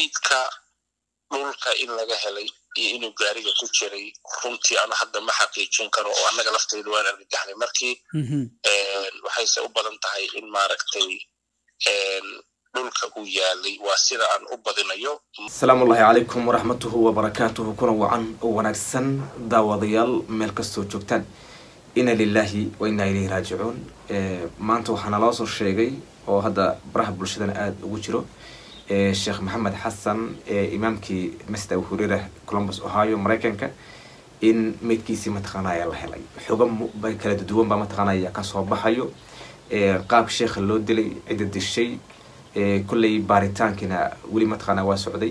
meydka dhulka in laga helay iyo inuu gaariga ku jiray runtii aan hadda ma xaqiijin karo oo annaga lafteedu waan argagaxnay markii waxayse u badan tahay in maaragtay dhulka uu yaalay waa sida aan u badinayo. Asalaamu calaykum waraxmatuhu wabarakaatuhu kuna wacan oo wanaagsan daawadayaal meel kastoo joogtaan inna lillahi wa inna ilayhi raaji'uun. maanta waxaan loo soo sheegay oo hadda baraha bulshada aad ugu jiro Sheikh Maxamed Xasan imaamkii Masjid Abu Hurayra Columbus Ohio Mareykanka in meedkiisii mataqaanaya la helay xogam bay kala duwan ba mataqaanaya ka soo baxayo qaab sheekh loo dilay cid dishay kullay baaritaankiina wali mataqaanaa waa socday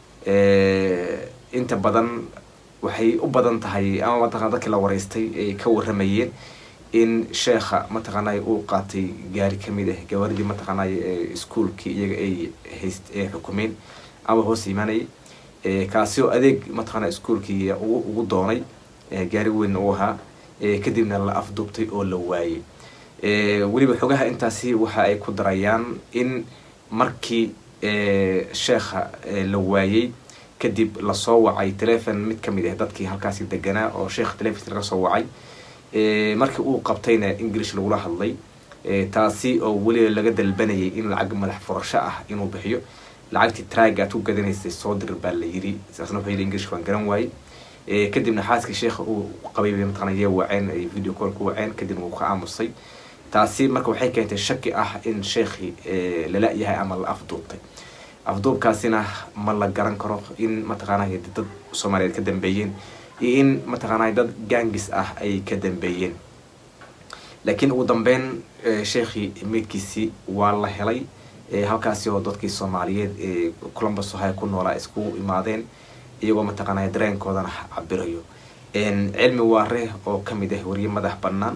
inta badan waxay u badan tahay ama mataqaanaa dadkii la wareystay ee ka waramayeen in sheekha mataqaanaa uu qaatay gaari kamid ah gawaaridii mataqaanaa iskuulkii iyaga ay haystay xukuumeen ama hoos iimaanay kaasi oo adeeg mataqaanaa iskuulkii ugu doonay gaari weyn oo ahaa kadibna la afduubtay oo la waayay waliba xogaha intaasi waxa ay ku darayaan in markii sheekha la waayay kadib la soo wacay telephone mid kamid ah dadkii halkaas deganaa oo sheekh telephone laga soo wacay markii uu qabtayna English lagu la hadlay taasi oo wali laga dalbanayay in lacag madax furasho ah inuu bixiyo lacagtii traaga tu gadanaysay soo dir baa la yiri saasna waxay English kan garan waayay kadibna xaaskii sheekha uu qabay mataqaanaa waceen ay video call ku waceen kadibna uu ka aamusay taasi marka waxay keentay shaki ah in sheekhi la yahay ama la afduubkaasina ma la garan karo in mataqaanaa dad Soomaaliyeed ka dambeeyeen in mataqaanaa dad gangis ah ay ka dambeeyeen laakiin ugu dambeyn sheekhi meedkiisii waa la helay halkaasi oo dadkii Soomaaliyeed ee Columbus Ohio ku noolaa isku imaadeen iyagoo mataqaanaa dareenkoodana cabirayo cilmi waare oo kamid ah wariye madax bannaan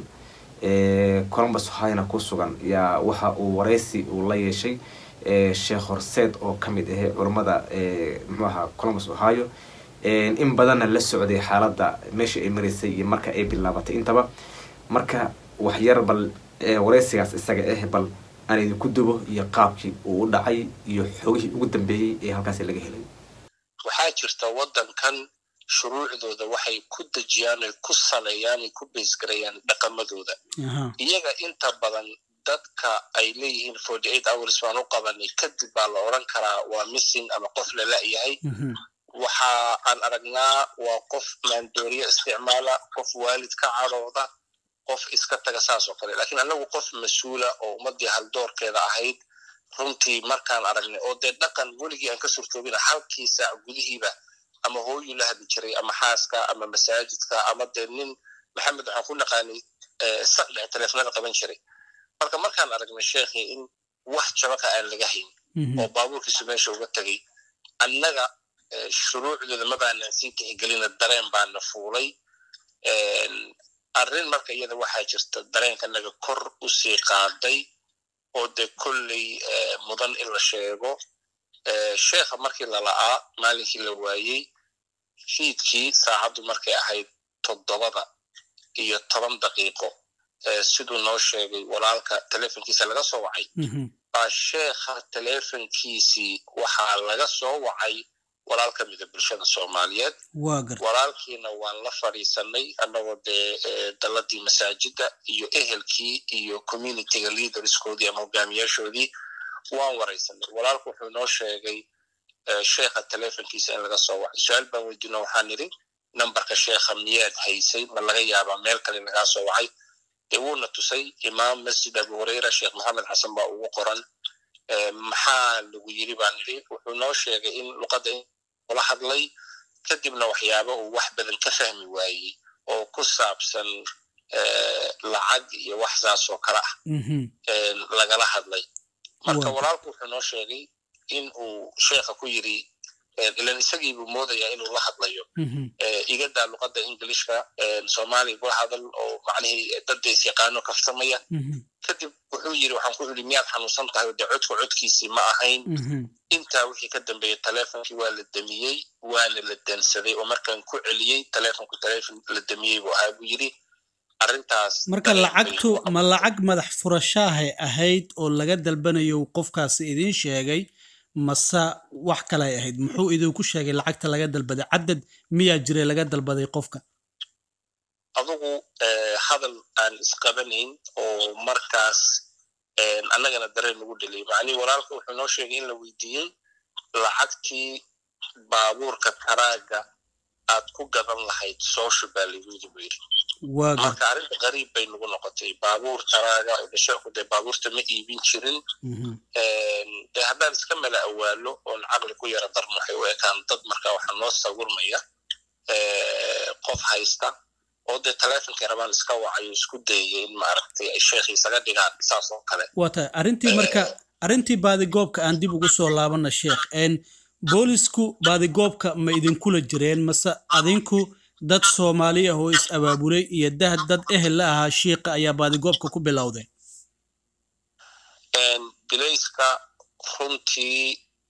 Columbus Ohio ku sugan yaa waxa uu wareysi uu la yeeshay Sheekh Horseed oo kamid ah culimada maxaa Columbus Ohio in badan la socday xaaladda meesha ay mareysay iyo marka ay bilaabatay intaba marka wax yar bal wareysigaas isaga ah bal aan idinku dubo iyo qaabkii uu dhacay iyo xogihii ugu dambeeyay ee halkaas laga helay. waxaa jirta wadankan shuruucdooda waxay ku dajiyaan ku saleeyaan ku beesgarayaan dhaqamadooda iyaga inta badan dadka ay leeyihiin 48 hours baan u qabanay kadib baa la oran karaa waa missing ama qof la laayahay waxa aan aragnaa waa qof maandooriye isticmaala qof waalid ka carooda qof iska taga saas oo kale laakiin anagu qof mas'uula oo ummadii hal doorkeeda ahayd runtii markaan aragnay oo de dhaqan weligii aan ka surtoobina halkii saac gudihiiba ama hooyo la hadli jiray ama xaaska ama masaajidka ama de nin maxamed waxaan ku naqaanay saddex telefoonada qaban jiray markaan aragnay sheekhi in wax jabaka aan laga hayn oo baabuurkiisu meesha uga tagay annaga shuruucdooda ma baanan sii tixgelina dareen baana fuulay arrin marka iyada waxaa jirta dareenka naga kor u sii qaaday oo de kulley mudan in la sheego sheekha markii la la'aa maalinkii la waayay fiidkii saacadu markay ahayd 7:10 siduu noo sheegay walaalka telefonkiisa laga soo wacay baa sheekha telefonkiisii waxaa laga soo wacay walaal ka mid ah bulshada Soomaaliyeed walaalkiina waan la fariisanay anagoo daladii masaajida iyo ehelkii iyo community leaderskoodii ama hogaamiyaashoodii waan wareysanay walaalku wuxuu noo sheegay sheekha telefonkiisa in laga soo wacay su'aal baan weydiinay waxaan niri numberka sheekha miyaad haysay ma laga yaabaa meel kale laga soo wacay wuuna tusay imaam Masjid Abu Hurayra Sheikh Maxamed Xasan baa ugu qoran maxaa lagu yiri baan niri wuxuu noo sheegay in luqada wala hadlay kadibna waxyaabo uu wax badan ka fahmi waayay oo ku saabsan lacag iyo wax saas oo kala ah lagala hadlay marka walaalku wuxuu noo sheegay in uu sheekha ku yiri ilan isagii buu moodaya inuu la hadlayo iga daa luqada Englishka Soomaali buu hadal oo macnaheedu dad is yaqaano kaftamaya kadib wuxuu yiri waxaan ku yiri miyaad xanuunsan tahay codkiisii ma ahayn inta wixii ka dambeeyay telefonkii waa la damiyay waana la dansaday oo markaan ku celiyay telefonku la damiyay buu ahaa buu yiri arintaas marka lacagtu ma lacag madax furashaah ahayd oo laga dalbanayo qofkaas idin sheegay masa wax kale ay ahayd muxuu idinku sheegay lacagta laga dalbaday cadad miyaa jiray laga dalbaday qofka adugu hadal aan isqabanayn oo markaas annagana dareen lagu dhaliyay macnii walaalka wuxuu noo sheegay in la weydiiyey lacagtii baabuurka taraaga aad ku gadan lahayd social value marka arrinta qariib bay nagu noqotay baabuur taraaga oo sheekhu dee baabuurta ma iibin jirin dee haddaan iska mala awaalo oon caqli ku yara darno waxay u ekaan dad marka waxaa noo sawirmaya qof haysta oo dee taleefonkii rabaan iska wacayo isku dayay in maaragtay ay sheekhi isaga dhigaan saas oo kale wata arrintii baadigoobka aan dib ugu soo laabana sheekh boolisku baadigoobka ma idinkula jireen mase adinku dad Soomaali ah oo is abaabulay iyo dad ehel la ahaa sheekha ayaa baadigoobka ku bilowday bilayska runtii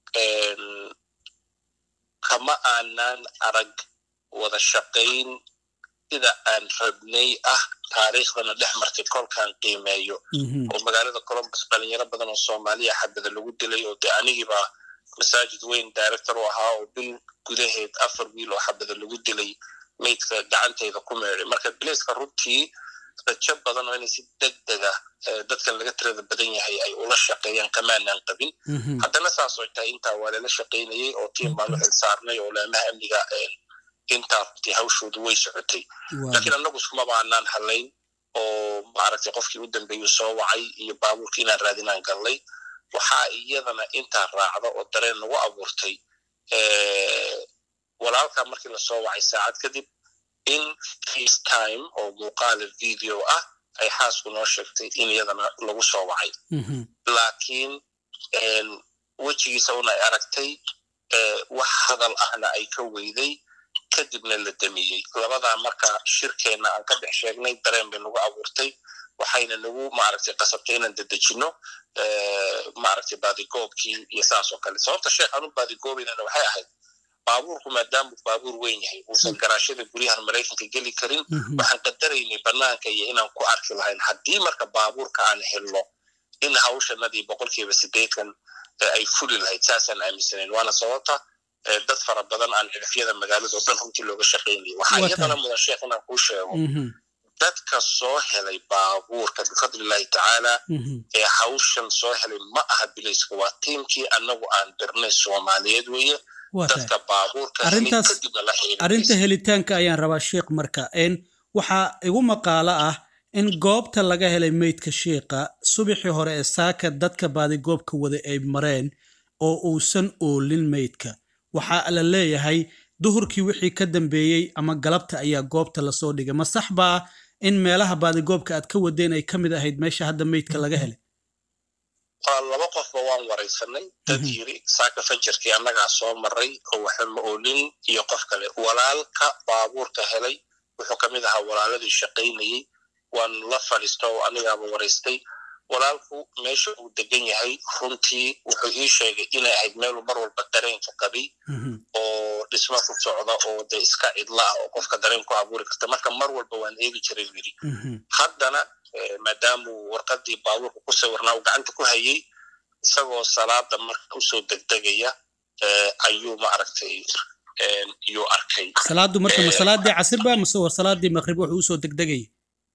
kama aanan arag wada shaqayn sida aan rabnay taariikhdana dhex martay kolkaan qiimeeyo oo magaalada Columbus dhalinyaro badan oo Soomaaliya xabada lagu dilay oo anigiiba masaajid weyn director u ahaa oo bil gudaheed 4 wiil oo xabada lagu dilay meydka gacantayda ku meeray marka bilayska runtii dadka badan oo inay si degdeg ah dadkan laga tirada badan yahay ay ula shaqeeyaan kamaanan qabin haddana saas oo tahay intaa waa la shaqeynayay oo tiim baan u xilsaarnay oo laamaha amniga intaa hawshoodu way socotay laakiin annagu iskuma baanaan halayn oo maaragtay qofkii u dambeeyay soo wacay iyo baabuurkii inaan raadinaan galnay waxaa iyadana intaa raacda oo dareen nagu abuurtay walaalka markii la soo wacay saacad kadib in FaceTime oo muuqaal video ay xaasku noo sheegtay in iyadana lagu soo wacay laakiin wejigiisa una aragtay wax hadal ahna ay ka weyday kadibna la damiyey labadaa marka shirkeena aan ka dhex sheegnay dareen bay nagu abuurtay waxayna nagu maaragtay qasabtay inaan dedejino maaragtay baadigoobkii iyo saas oo kale sababta sheekh aanu baadigoobaynana waxay ahayd baabuurku maadaama baabuur weyn yahay uusan garaashada guryahan Mareykanka geli karin waxaan qadaraynay banaanka iyo inaan ku arki lahayn haddii marka baabuurka aan helno in hawshanadii 80% ay fuli lahayd saasaan aaminsanayn waana sababta dad fara badan aan xirfiyada magaalada oo dhan runtii looga shaqeynayay waxaa iyadana mudan sheekh inaan kuu sheego dadka soo helay baabuurka bifadlillahi tacaala ee hawshan soo helay ma aha bilayska waa tiimkii annagu aan dirnay Soomaaliyeed weeye dadka baabuurka arrinta helitaanka ayaan rabaa sheekh marka waxaa igu maqaalo ah in goobta laga helay meydka sheekha subaxii hore ee saaka dadka baadigoobka wada ay mareen oo uusan oolin meydka waxaa la leeyahay duhurkii wixii ka dambeeyay ama galabta ayaa goobta la soo dhigay ma sax baa in meelaha baadigoobka aad ka wadeen ay kamid ahayd meesha hadda meydka laga helay laba qofba waan waraysanay dad yiri saaka fajirkii annagaa soo maray oo waxa ma oolin iyo qof kale walaalka baabuurka helay wuxuu kamid ahaa walaaladii shaqeynayay waan la fadhiisto anigaaba waraystay walaalku meesha uu degan yahay runtii wuxuu ii sheegay inay ahayd meel mar walba dareenka qabay oo dhisma ku socda oo de iska cidla oo qofka dareen ku abuuri karta marka mar walba waan eegi jiray wili haddana maadaama warqadii baabuurka ku sawirnaa uu gacanta ku hayay isagoo salaada marka usoo degdegaya ayuu ma aragtay iyo arkay salaadu marka masalaadii casirba mise war salaadii maghrib wuxuu usoo degdegay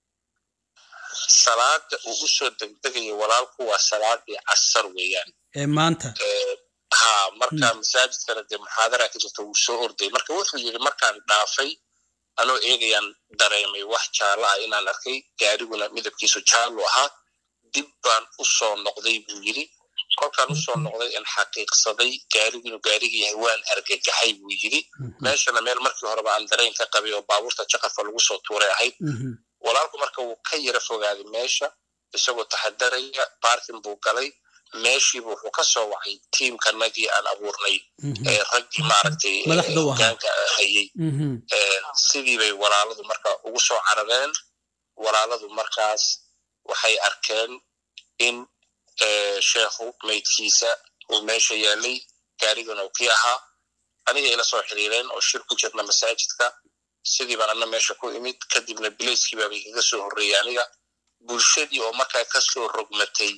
salaada uu usoo degdegay walaalku waa salaadii casar weeyaan maanta marka masaajidkana dee muxaadara ka jirta uu soo orday marka wuxuu yiri markaan dhaafay anoo eegayaan dareemay wax jaalo ah inaan arkay gaariguna midabkiisu jaalo ahaa dib baan u soo noqday buu yiri kolkaan u soo noqday in xaqiiqsaday gaariguna gaarigii yahay waan argagaxay buu yiri meeshana meel markii horeba aan dareen ka qabay oo baabuurta jaqafa lagu soo tuuray ahayd walaalku marka uu ka yara fogaaday meesha isagoo taxadaraya parking buu galay meeshii wuxuu ka soo wacay tiimkanagii aan abuurnay raggii maaragtay hogaanka hayay sidii bay walaaladu marka ugu soo carareen walaaladu markaas waxay arkeen in sheekhu meydkiisa uu meesha yaalay gaarigana uu kii ahaa aniga ila soo xiriireen oo shir ku jirna masaajidka sidii baan anna meesha ku imid kadibna bilayskii baabay kaga soo horreeyay aniga bulshadii oo markaa ka soo rogmatay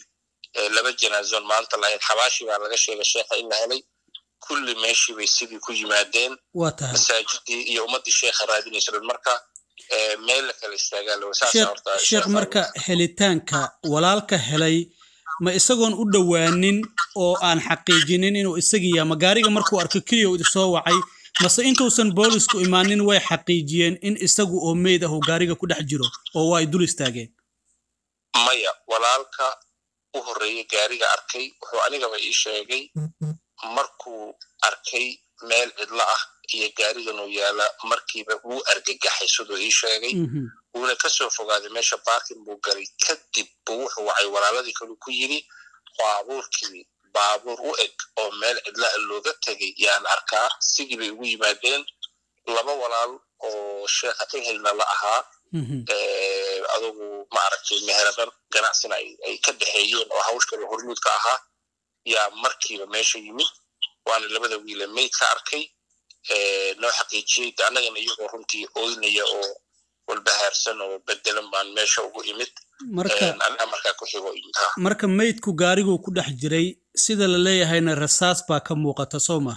laba janaazoon maanta lahayd xabaashi baa laga sheegay sheekha in la helay kulli meeshii bay sidii ku yimaadeen masaajidii iyo ummaddii sheekha raadinaysa marka meel la kala istaagaa loo saasa horta sheekh marka helitaanka walaalka helay ma isagoon u dhawaanin oo aan xaqiijinin inuu isagii yahay magaariga markuu arko kaliya uu soo wacay mase intuusan boolisku imaanin way xaqiijiyeen in isagu oo meyd ah uu gaariga ku dhex jiro oo way dul istaageen maya walaalka u horeeyay gaariga arkay wuxuu anigaba ii sheegay markuu arkay meel cidla ah iyo gaarigan uu yaala markiiba uu argagaxay sidoo ii sheegay wuuna ka soo fogaaday meesha parking buu galay kadib wuxuu wacay walaaladii kale ku yiri baabuurkii baabuur u eg oo meel cidla looga tagay yaan arkaa sidii bay ugu yimaadeen laba walaal oo sheekha ka helna la ahaa adugu ma aragtay meheradan ganacsina ay ka dhaxeeyeen oo hawshka hormuudka ahaa yaa markiiba meesha yimid waana labada wiil meyd ka arkay noo xaqiijiyay anagana iyagoo runtii ooynaya oo walbahaarsan oo bedelan baan meesha ugu imid marka ku xigo marka meydku gaarigu ku dhex jiray sida la leeyahayna rasaas baa ka muuqata Soomaa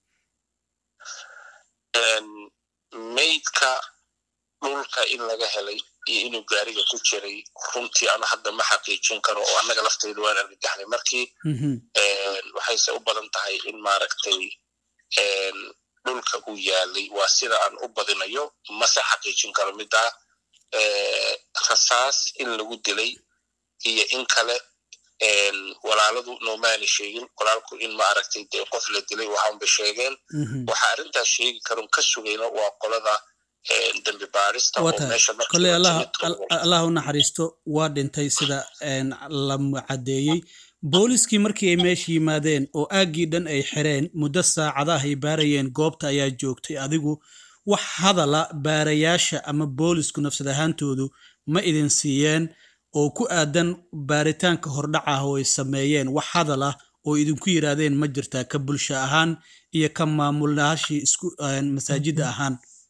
meydka dhulka in laga helay iyo inuu gaariga ku jiray runtii aan hadda ma xaqiijin karo oo anaga lafteedu waan argagaxnay markii waxayse u badan tahay in maaragtay dhulka uu yaalay waa sida aan u badinayo mase xaqiijin karo middaa rasaas in lagu dilay iyo in kale walaaladu noomaani sheegin walaalku in ma aragtay dee qof la dilay waxaanba sheegeen waxa arrintaas sheegi karon ka sugayna waa qolada dambi baarista oo meesha kale Allah u naxariisto waa dhintay sida la cadeeyay booliskii markii ay meesha yimaadeen oo aagii dhan ay xireen muddo saacadaha ay baarayeen goobta ayaa joogtay adigu wax hadala baarayaasha ama boolisku nafsad ahaantoodu ma idin siiyeen oo ku aadan baaritaanka hordhaca ah oo ay sameeyeen wax hadala oo idinku yiraahdeen ma jirtaa ka bulsho ahaan iyo ka maamulnaashi isku masaajida ahaan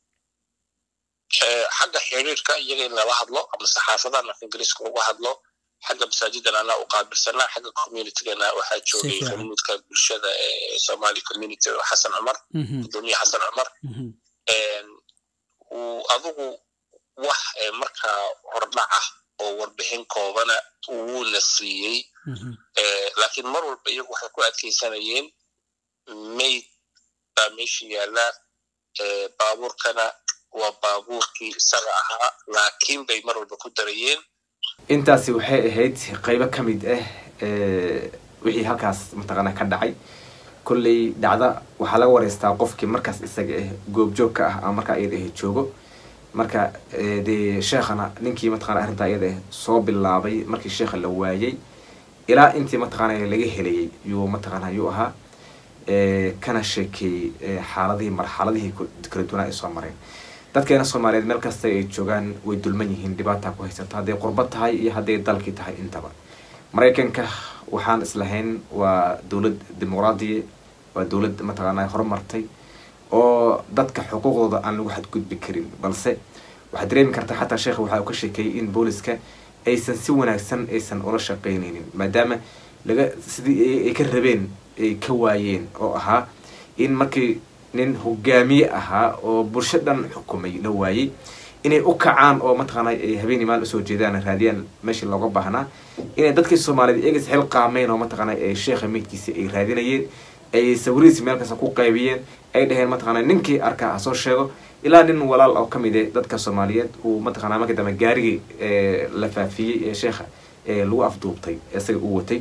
xagga xiriirka iyaga in lala hadlo ama saxaafadaha ingiriiska uga hadlo xagga masaajidana ana u qaabilsanaa xagga communitygana waxaa joogay hormuudka bulshada ee Somali community Xasan Cumar gudoomiye Xasan Cumar adigu wax marka hordhaca oo warbixin koobana uu la siiyay laakiin mar walba iyagu waxay ku adkaysanayeen meyd baa meesha yaala baabuurkana waa baabuurkii isaga ahaa laakiin bay mar walba ku darayeen intaasi waxay ahayd qaybo ka mid ah wixii halkaas mataqaana ka dhacay kulley dhacda waxaa laga wareystaa qofkii markaas isaga ah goobjoogka ah ama marka ayada ah joogo marka de sheekhana ninkii mataqaana arrinta ayada ah soo bilaabay markii sheekha la waayay ilaa intii mataqaana laga helayay yuu mataqaana yuu ahaa kana sheekay marxaladihii kala duwanaa ay soo mareen dadkeena Soomaaliyeed meel kasta ay joogaan way dulman yihiin dhibaato ku haysata haday qurbad tahay iyo haday dalkii tahay intaba Mareykanka waxaan islahayn waa dawlad dimuqraadi waa dawlad mataqaana horumartay oo dadka xuquuqdooda aan lagu xadgudbi karin balse waxa dareemi karta xataa sheekhu waxa uu ka sheekay in booliska aysan si wanaagsan aysan ula shaqeynaynin maadaama laga sidii ay ka rabeen ay ka waayeen oo ahaa in markii nin hogaamiye ahaa oo bulshadan xukumay la waayay inay u kacaan oo mataqaana ay habeenii maal soo jeedaan raadiyaan meeshii looga baahnaa inay dadkii Soomaaliyeed iyaga xil qaameen oo mataqaana ay sheekha meedkiisa ay raadinayeen ay sawiriis meel kasta ku qaybiyeen ay dhaheen mataqaana ninkii arkaa soo sheego ilaa nin walaal oo kamid ah dadka Soomaaliyeed uu mataqaana markii dambe gaarigii la faafiyay ee sheekha lagu afduubtay isaga uu watay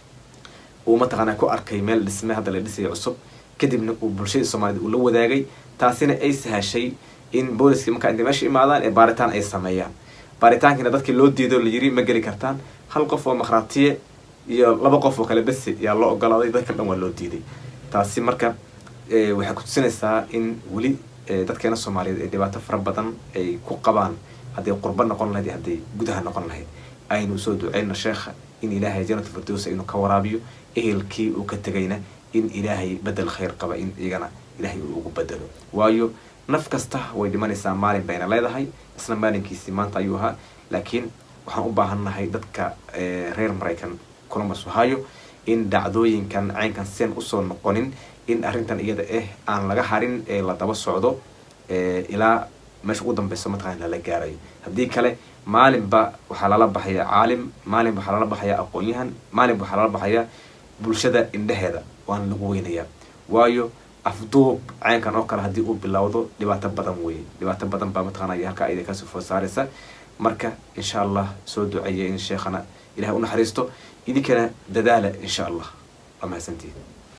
uu mataqaana ku arkay meel dhisme hadda la dhisay cusub kadibna uu bulshada Soomaaliyeed uu la wadaagay taasina ay sahashay in booliska marka inta meesha imaadaan ee baaritaan ay sameeyaan baaritaankiina dadkii loo diido la yiri ma gali kartaan hal qof oo makhraatiye iyo laba qof oo kale bas yaa loo ogolaaday dadka dhan waa loo diiday taasi marka waxay ku tusinaysaa in wali dadkeena Soomaaliyeed ee dhibaato fara badan ay ku qabaan haday qurba noqon lahayd haday gudaha noqon lahayd aynu soo duceeyna sheekha in ilaahay jannada firdaws inuu ka waraabiyo ehelkii uu ka tagayna in ilaahay badal khayr qaba in iyagana ilaahay uu ugu badalo waayo naf kasta way dhimanaysaa maalin bayna leedahay isla maalinkiisii maanta ayuu ahaa laakiin waxaan u baahannahay dadka reer Mareykan Columbus Ohio in dhacdooyinkan caynkan seen usoo noqonin in arrintan iyada aan laga harin ee la daba socdo ilaa meesha ugu dambeysa mataqaana la gaaray haddii kale maalinba waxaa lala baxaya caalim maalinba waxaa lala baxaya aqoon-yahan maalinba waxaa lala baxaya bulshada indhaheeda waana lagu weynayaa waayo afduub caynkan oo kale haddii uu bilowdo dhibaato badan weeye dhibaato badan baa mataqaanaya halka ayda kasoo food saaraysa marka insha allah soo duceeya in sheekhana ilahay u naxariisto idinkana dadaala insha allah waa mahadsantihin